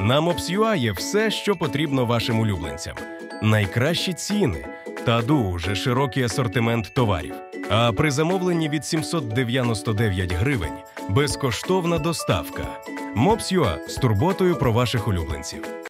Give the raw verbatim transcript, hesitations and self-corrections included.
На Mops.ua є все, що потрібно вашим улюбленцям. Найкращі ціни та дуже широкий асортимент товарів. А при замовленні від сімсот дев'яносто дев'ять гривень – безкоштовна доставка. Mops.ua – з турботою про ваших улюбленців.